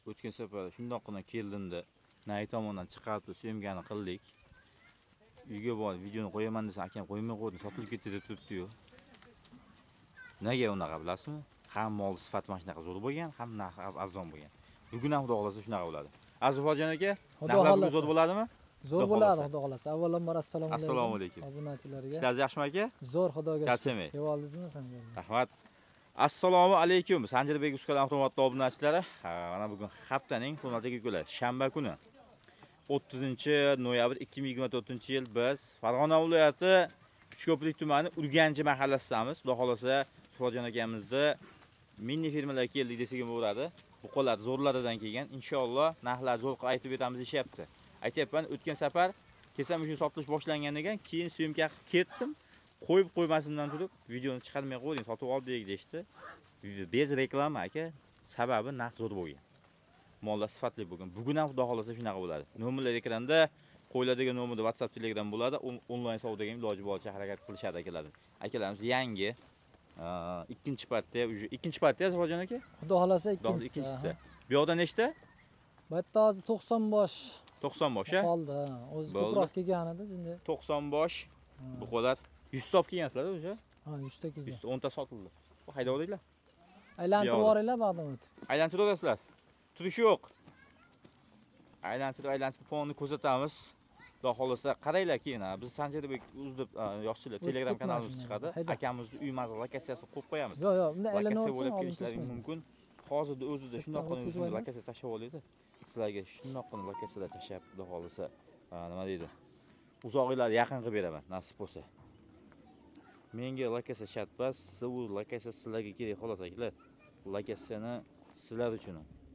o'tgan safar shundoqqina keldimda nay tomondan chiqarib syomkani qildik. Uyga borib videoni qo'yaman desam, akam qo'ymay qo'ydi, sotilib ketdi deb turibdi-yu. Nega unaqa bilasizmi? Ham mol sifati mana shunaqa zo'r bo'lgan, ham narxi arzon bo'lgan. Bugun ham xudo xolasa shunaqa bo'ladi. Azizxo'jon aka, narxlar bugun zo'r bo'ladimi? Zo'r bo'ladi, xudo xolasa. Avvalambor assalomu alaykum. Obunachilarga. Ishlaringiz yaxshimi aka? Zo'r, xudoga shukr. Charchamay. Yevoldingizmi sen? Rahmat. Assalomu alaykum. Sanjirbek Uskalam hurmatli obunachilari. Mana bugun haftaning hurmatli kunlari, shanba kuni 30-noyabr 2024-yil biz Farg'ona viloyati Uchko'prik tumani Urganchi mahallasidamiz. Xudo xolasa Suxojon akamizni mini firmalar keldik desak ham bo'ladi. Bu qo'llar zo'rlaridan kelgan. Inshaalloh narxlar zo'r qilib aytib beramiz deyapti. Aytayapman, o'tgan safar kelsam shu sotilish boshlangan ekan, keyin syomka ketdim. Qo'yib qo'ymasimdan turib, videoni chiqarmay qo'ying, sotib oldik deydi. Bez reklama aka, sababi narx zo'r bo'lgan. Mollar sifatli bo'lgan. Bugun ham xudo xolasa shunaqa bo'ladi. Nomerlar ekranda, qo'yiladigan nomerda WhatsApp, Telegram bo'ladi. Onlayn savdoga iloji boricha harakat qilishadi akalar. Akalarimiz yangi ikkinchi partiya, ikkinchi partiya Zo'jon aka? Xudo xolasa ikkinchisi. Bu yoqda nechta? Bu yerda hozir 90 bosh. 90 bosh, ha? Qoldi. O'zi ko'proq kelgan edi endi. 90 bosh. Bu qo'ylar 100 top kelgansizlar o'sha? Ha, 100 ta kelgan. 110 ta sotildi. Bu haydab o'ringlar. Aylantirib yuboringlar ba'dan o'tib. Aylantirib o'rasizlar. Turish yo'q. Aylantirib fonni ko'rsatamiz. Xudo xolasa qaranglar keyin. Biz Sanjirbek uzib yoshchilar Telegram kanalimiz chiqadi. Akamizning uy manzil lokatsiyasini qo'yib qo'yamiz. Yo'q, bunday aylanib bo'lib kelishlaring mumkin. Hozirda o'zida shundoq qilib lokatsiya tashlab oladi. Sizlarga shundoq qilib lokatsiyalar tashlab, xudo xolasa, nima deydi? Uzoqlarga yaqin qilib beraman, nasib bo'lsa. Menga lokatsiya shart emas, bu lokatsiya sizlarga kerak xolos akalar. Lokatsiyani sizlar uchun.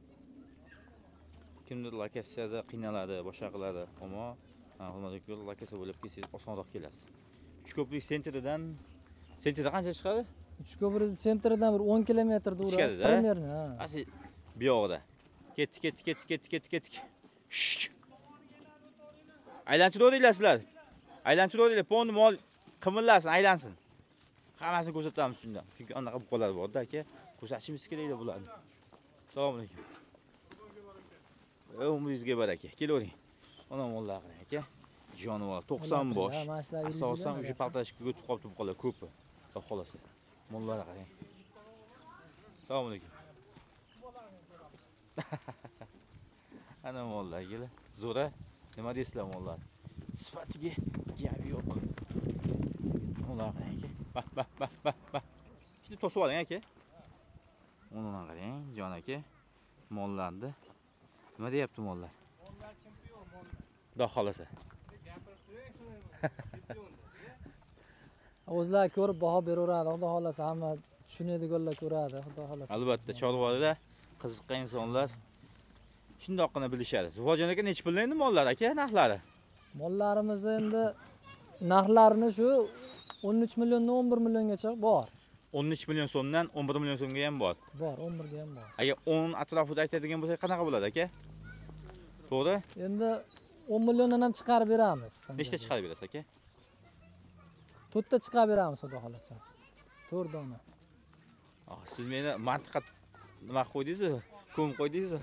Kimdir lokatsiyada qiynaladi, boshqa qiladi, ammo hurmatli lokatsiya bo'lib kelsangiz osonroq kelasiz. Uchko'prik sentridan qancha chiqadi? Uchko'prik sentridan bir 10 kilometr durasi, primerni, ha. Asi bu yoqda. Ketdik. Aylantirib o'ringlar sizlar. Aylantirib o'ringlar, ponni mol qimirlasin, aylansin. Hammasini ko'rsatamiz shundan. Chunki anaqa buqalar bor-da aka. Ko'rsatishimiz kerak edi bularni. Assalomu alaykum. Umringizga baraka. Kelavering. Ona mollar qarang aka. Jonivor 90 bosh. Asosan o'sha paltashga o'tib qolibdi buqalar ko'pi. Xudo xolasa. Mollarga qarang. Assalomu alaykum. Ana mollar kelar. Zo'ra. Nima deysizlar mollar? Sifatiga gap yo'q. Mollar qarang aka. Bak. Shuni to'sib oling aka. Undan qarang, jon aka. Mollarni. Nima deyapti mollar? Mollar chempion mol. Xudo xolasa. O'zlar ko'rib baho beraveradi, xudo xolasa, hamma tushunadiganlar ko'radi, xudo xolasa. Albatta, chorvalarda qiziqqan insonlar shundoqqina bilishadi. Zuhojon aka nech pulda endi mollar aka narxlari? Mollarimiz endi narxlarini shu 13 milliondan 11 milliongacha bor. 13 million so'mdan 11 million so'mga ham bor. Bor, 11 ga ham bor. Agar 10 atrofida aytadigan bo'lsak qanaqa bo'ladi aka? To'g'ri? Endi 10 milliondan ham chiqarib beramiz. Nechta chiqarib berasiz aka? 4 ta chiqarib beramiz, xudo xolasa. 4 dona. Siz meni mantiqat nima qo'ydingiz-ku? Ko'm qo'ydingiz-ku?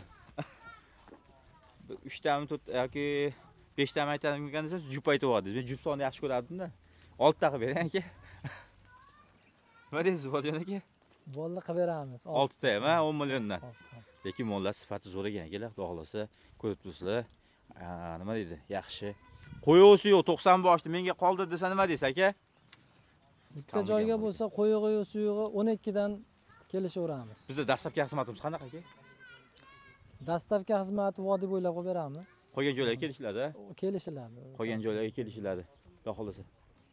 3 tami 4 yoki 5 tami aytadigan desangiz, jup aytib yordingiz. Men jup sonni yaxshi ko'rardim-da. 6 ta qilib bering aka. Nima deysiz, Bojon aka? Bo'ldi, qilib beramiz. 6 ta ham, 10 milliondan. Lekin mollar sifati zo'r ekan akalar, xudo xolasa, ko'rib turibsizlar. Nima deydi? Yaxshi. Qo'yovsi yo'q, 90 boshda menga qoldi desa nima deysiz aka? Bitta joyga bo'lsa, qo'yig'i suyug'i 12 dan kelishaveramiz. Bizda dastlabki xizmatimiz qanaqa aka? Dastlabki xizmati vodiy bo'ylab qo'yib beramiz. Qolgan joylarga kelishiladi. Kelishiladi. Qolgan joylarga kelishiladi. Xudo xolasa.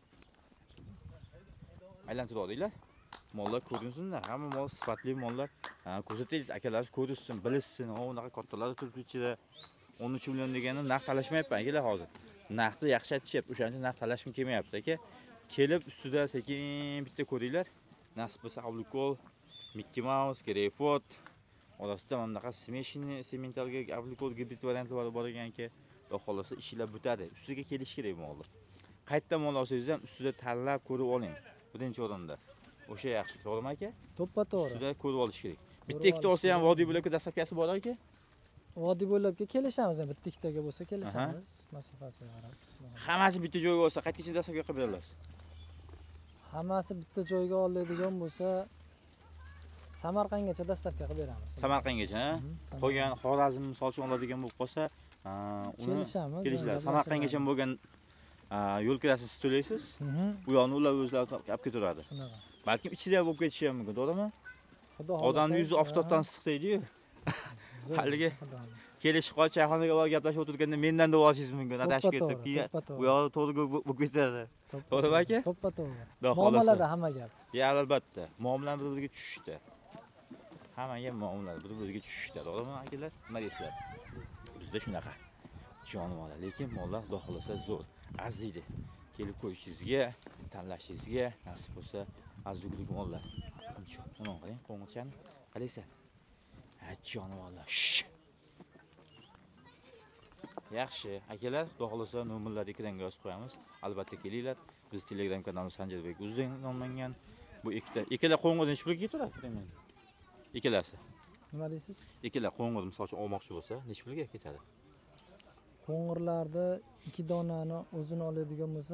Aylantirib olinglar. Mollar ko'rinsinlar. Hamma mol sifatli mollar. Ko'rsataylik, akalar ko'rsin, bilishsin. Unaqa kattalar turibdi ichida. 13 million degani narx talashmayapman akalar hozir. Narxni yaxshi aytishyapti. O'shancha narx talashim kelmayapti aka. Kelib ustida sekin bitta ko'ringlar. Nasib bo'lsa Avlikol, Mickey Mouse, Greyfoot, orasida mana bunaqa smeshini, sementalga Avlikol gibrid variantlari bor ekan-ki, xudo xolasa ishlar bitadi. Ustiga kelish kerak mollar. Qayerda mol olsangiz ham ustida tanlab ko'rib oling. Birinchi o'rinda. O'sha yaxshi, to'g'rimi aka? To'ppa to'g'ri. Ustida ko'rib olish kerak. Bitta ikkita olsa ham vodiy bo'lak dastlabkasi bor aka. vodiy bo'ylabga kelishamiz, bitta ikkitaga bo'lsa kelishamiz, masofasiga qarab. Hammasi bitta joyga bo'lsa, qayergacha dastavka qilib bera olasiz? Hammasi bitta joyga oladigan bo'lsa, Samarqandgacha dastavka qilib beramiz. Samarqandgacha, qolgan Xorazm misol uchun oladigan bo'lib qolsa, uni kelishlar. Samarqandgacha bo'lgan yo'l kirasini siz to'laysiz. U yoqni ular o'zlari olib ketaveradi. Shunaqa. Balkim ichida bo'lib ketishi ham mumkin, to'g'rimi? Odamning yuzi oftobdan issiq deydi-yu. Haligi kelishib qolib choyxonaga borib gaplashib o'tirganda mendan deb olishingiz mumkin. Adashib ketib, keyin u yoqda to'g'ri bo'lib ketadi. To'g'rimi aka? To'ppa-to'g'ri. Muomalada hamma gap. Ya albatta, muomala bir-biriga tushishdi. Hammaga muomala bir-biriga tushishdi, to'g'rimi akalar? Nima deysizlar? Bizda shunaqa jonivorlar, lekin mollar xudo xolasa zo'r, arziydi. Kelib ko'rishingizga, tanlashingizga nasib bo'lsa, arzigulik mollar. Uni qarang, qo'ng'irchani qaraysan. Jonivorlar. Yaxshi, akalar, xudo xolasa nomerlarni ekranga yozib qo'yamiz. Albatta kelinglar. Biz Telegram kanalimiz Sanjarbek Uzdeng nomlangan. Bu ikkala qo'ng'irdan necha pulga ketadi? Ikkalasi. Nima deysiz? Ikkala qo'ng'ir misol uchun olmoqchi bo'lsa, necha pulga ketadi? Qo'ng'irlarda 2 donani o'zini oladigan bo'lsa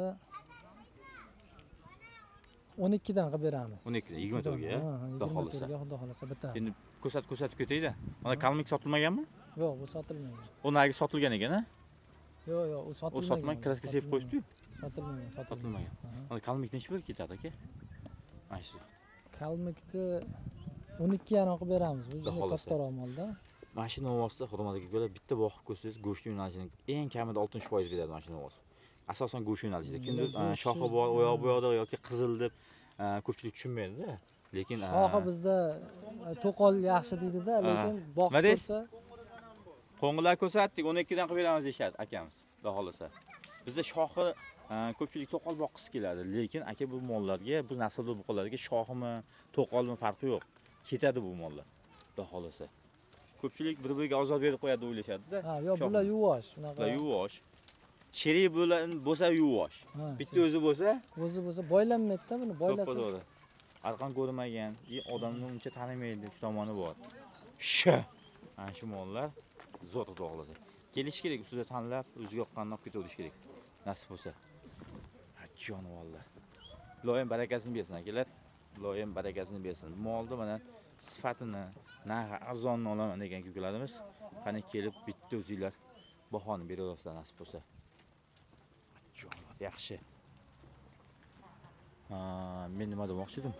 12 dan qilib beramiz. 12 dan 20 to'rga, xudo xolasa. Xudo xolasa bitta. Endi ko'rsatib ketaydi. Mana kalmik sotilmaganmi? Yo'q, bu sotilmagan. Unagi sotilgan ekan-a? Yo'q, u sotilmagan. U sotmay kraska sepib qo'yishdi-yu. Sotilmagan. Mana kalmik necha pulga ketadi aka? Mana shu. Kalmikni 12 dan qilib beramiz. Bu kattaroq molda. Mashina ovozida hurmatiga ko'ra bitta boqib ko'rsangiz, go'sht yo'nalishining eng kamida 60% beradi mashina ovozi. Asosan go'sht yo'nalishida. Kimdir shoxi bor, oyoq bu yoqda yoki qizil deb ko'pchilik tushunmaydi-da. Lekin shoxi bizda to'qol yaxshi deydi-da, lekin boqib ko'rsa qo'ng'irlar ko'rsatdik, 12 dan qilib beramiz deyshadi akamiz, xudo xolasa. Bizda shoxi ko'pchilik to'qol boqqisi keladi, lekin aka bu mollarga, bu naslli buqalarga shoximi, to'qolmi farqi yo'q. Ketadi bu mollar, xudo xolasa. Ko'pchilik bir-biriga ozor berib qo'yadi deb o'ylashadi-da. Ha, yo'q, bular yuvosh, shunaqa. Bular yuvosh. Sherik bo'lsa yuvosh. Bitta o'zi bo'lsa boylanmaydi-da, buni boylasa. To'g'ri. Arqon ko'rmagan, odamni uncha tanimaydi, shu tomoni bor. Ana shu mollar zo'r xudo xolasa. Kelish kerak, ustida tanlab, o'ziga yoqqanini olib ketaverish kerak. Nasib bo'lsa. Jonivorlar. Ilohim barakasini bersin akalar. Ilohim barakasini bersin. Molda mana sifatini, narxi arzonni olaman degan ko'klarimiz. Qani kelib bitta o'zinglar bahoni beraverasizlar nasib bo'lsa. Jonivorlar yaxshi. Men nima demoqchi edim?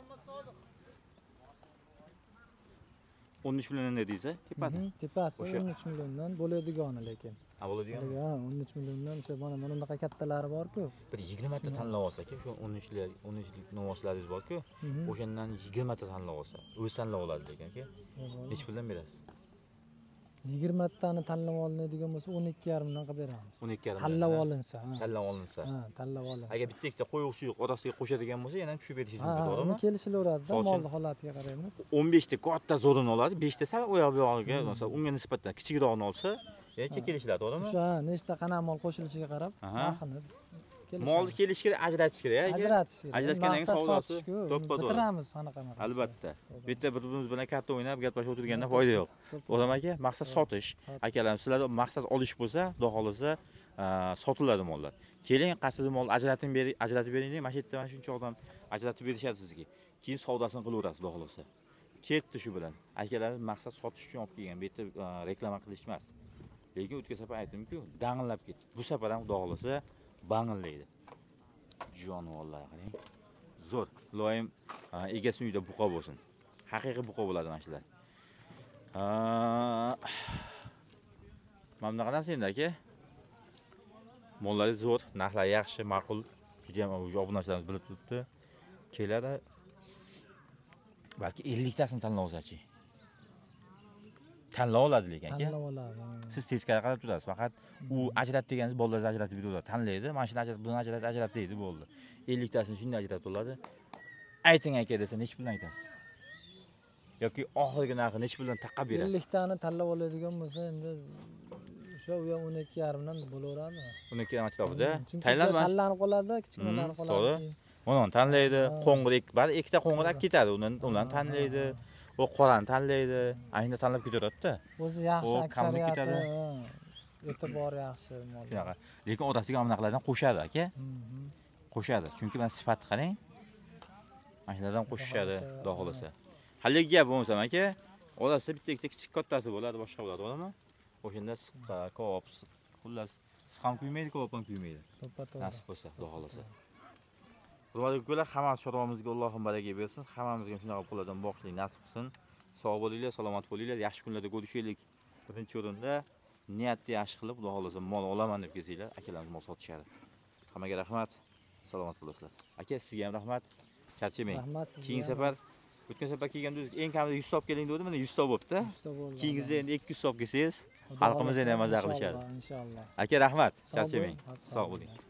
13 milliondan dedingiz-a? Tepasi 13 milliondan bo'ladigani lekin. Bo'ladigani? Ha, 13 milliondan o'sha mana bunaqa kattalari bor-ku. Bir 20 ta tanlab olsa-ku, shu 13lik novoslaringiz bor-ku, o'shandan 20 ta tanlab olsa, o'zi tanlab oladi lekin aka. Nech puldan berasiz? 20 tani tanlab olinadigan bo'lsa 12,5 dan qilib beramiz. 12,5. Tanlab olinsa. Tanlab olinsa. Ha, tanlab olinsa. Agar bitta ikkita qo'y suyuq orasiga qo'shadigan bo'lsa, yana tushib berishingiz mumkin, to'g'rimi? Uni kelishilaveradi-da, molning holatiga qaraymiz. 15 ta katta zo'rini oladi, 5 ta sal oyoq bu yog'iga, masalan, unga nisbatan kichikroqni olsa, necha kelishiladi, to'g'rimi? O'sha nechta qanaqa mol qo'shilishiga qarab, narxini molni kelishga ajratish kerak, aka. Ajratish kerak. Ajratgandan keyin savdosi to'ppa-to'g'ri. Bitiramiz qanaqa narsa. Albatta. Bitta bir-birimiz bilan katta o'ynab gaplashib o'tirganda foyda yo'q. To'g'rimi aka? Maqsad sotish. Akalar, sizlarda maqsad olish bo'lsa, xudo xolasa, sotiladi mollar. Keling, qaysidir mol ajratib bering, mana shu yerda mana shuncha odam ajratib berishadi sizga. Keyin savdosini qilaverasiz, xudo xolasa. Ketdi shu bilan. Akalar maqsad sotish uchun olib kelgan, bu yerda reklama qilish emas. Lekin o'tgan safar aytdim-ku, dang'illab ketdi. Bu safar ham xudo xolasa bang'illaydi. Jonivorlar qarang. Zo'r. Ilohim egasi uyda buqa bo'lsin. Haqiqiy buqa bo'ladi mana shular. Mana bunaqa narsa endi aka. Mollari zo'r, narxlari yaxshi, ma'qul. Juda ham obunachilarimiz bilib turibdi. Keladi. Balki 50 tasini tanlab olsa-chi. Tanlab oladi lekin aka. Tanlab oladi. Siz teskari qarab turasiz. Faqat u ajrat deganingiz bolalarni ajratib beradi. Tanlaydi. Mana shuni ajrat, buni ajrat deydi, bo'ldi. 50 tasini shunday ajratib oladi. Ayting aka desa, nech puldan aytasiz? Yoki oxirgi narxi nech puldan taqab berasiz? 50 tani tanlab oladigan bo'lsa, endi o'sha u ham 12,5 dan bo'laveradi. 12 dan atrofida. Tanlanib qoladi, kichkinalar qoladi. To'g'ri. Uni tanlaydi, qo'ng'ir bari ikkita qo'ng'ir ketadi, undan tanlaydi. u qorani tanlaydi, ayni tanlab ketaveradi-da. O'zi yaxshi O, kamlik aksariyati. ketadi. E'tibor yaxshi mol. Shunaqa. Lekin otasiga mana bunaqilardan qo'shadi aka. Mhm. Qo'shadi. Chunki mana sifatni qarang. Mana shulardan qo'shishadi, xohlasa, xudo xolasa. Haligi gap bo'lmasa aka, otasi bitta kichik kattasi bo'ladi, boshqa bo'ladi, to'g'rimi? O'shanda siqqa, ko'p, xullas, siq ham kuymaydi, ko'p ham kuymaydi. To'ppa-to'g'ri. Nasib bo'lsa, xudo xolasa. Hurmatli ko'lar, hammasi chorvamizga Allohim baraka bersin. Hammamizga shunaqa qo'llardan boqishlik nasib qilsin. Sog' bo'linglar, salomat bo'linglar, yaxshi kunlarda ko'rishaylik. Birinchi o'rinda niyatni yaxshi qilib, xudo xolasa mol olaman deb kelsanglar, akalarimiz mol sotishadi. Hammaga rahmat. Salomat bo'lasizlar. Aka, sizga ham rahmat. Charchamang. Rahmat sizga. Keyingi safar o'tgan safar kelganda eng kamida 100 so'm keling dedim, mana 100 so'm bo'pti. 100 ta bo'ldi. Keyingizda endi 200 so'm kelsangiz, Xudo xalqimiz xohlasa, ham maza qilishadi. Inshaalloh. Aka, rahmat. Sog' Charchamang. bo'ling. Sog' bo'ling.